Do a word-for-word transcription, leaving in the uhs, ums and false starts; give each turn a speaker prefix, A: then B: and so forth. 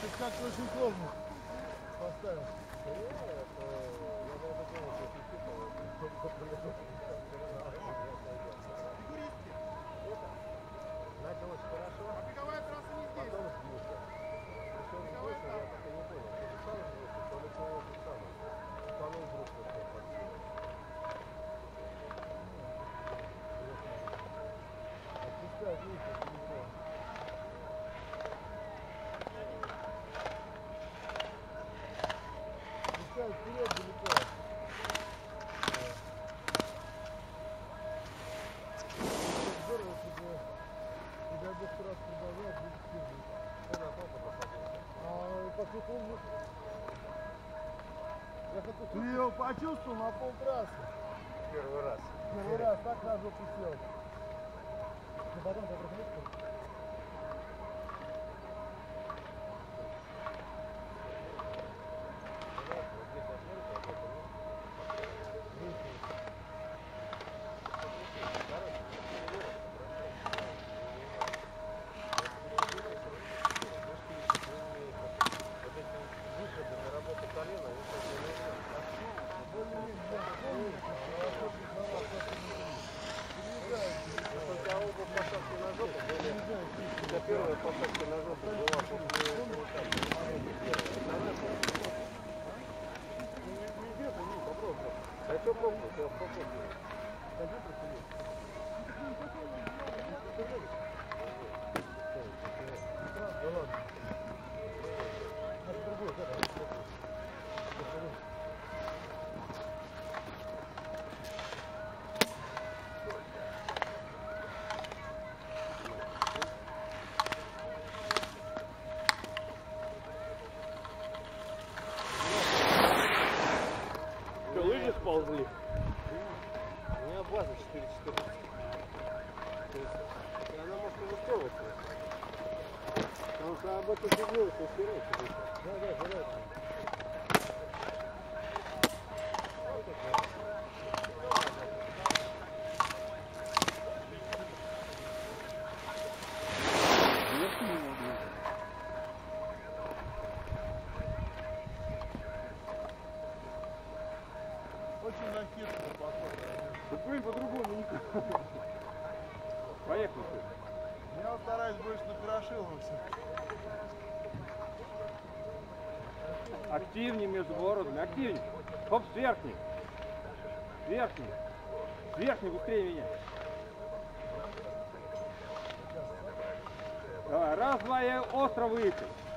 A: как твой Shukulovo поставил?
B: Начал очень хорошо, а беговая трасса не здесь. Потом сбился. Причем здесь, я так и не понял, то ли сам сбился, то ли по этому самому. Станул вдруг вот так под силу.
A: Отпускать, видите, далеко. Отпускать вперед далеко. Здорово, чтобы, не дай бог, раз продолжать, будет сильный.
B: Что на папа посадился?
A: А по Shukulovo... Ты его почувствовал на полтрассы?
B: Первый раз.
A: Первый раз, так сразу присел. Ну потом ты проходишь?
B: Это первая посадка на жопу была после попробуй. А что попробуй? Я попробую. Пойди просиди. Да ладно. Это другой, да, да. Лыжи сползли. У меня база четыре четырнадцать. То есть она может и выстроиться. Потому что об этом фигуре все херать. Да, да, херать.
A: Очень ракетный подход.
B: Да блин, по-другому никак. Поехали.
A: Я вот стараюсь больше на Хорошилово все.
C: Активнее между поворотами, активнее. Хоп, сверхней. Сверхней. Сверхней, быстрее меня. Давай, раз, два, и остро выехай.